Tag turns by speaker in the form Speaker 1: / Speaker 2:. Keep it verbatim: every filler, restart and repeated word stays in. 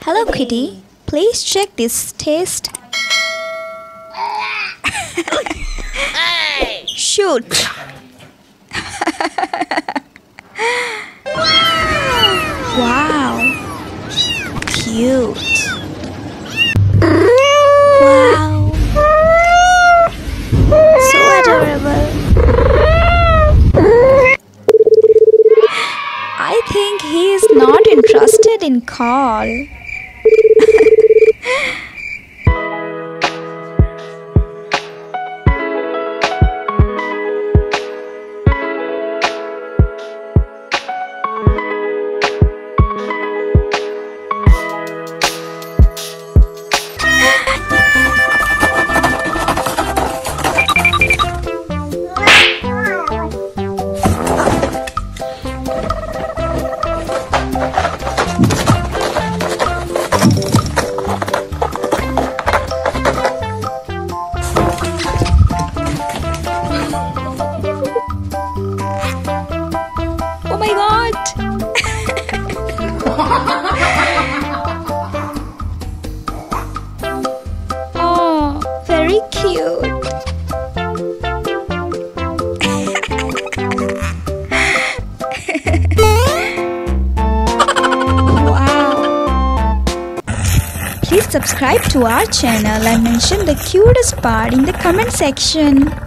Speaker 1: Hello kitty, please check this test. Shoot! Wow! Cute! Wow! So adorable! I think he is not interested in call. Oh my god! Oh, very cute. Wow. Please subscribe to our channel and mention the cutest part in the comment section.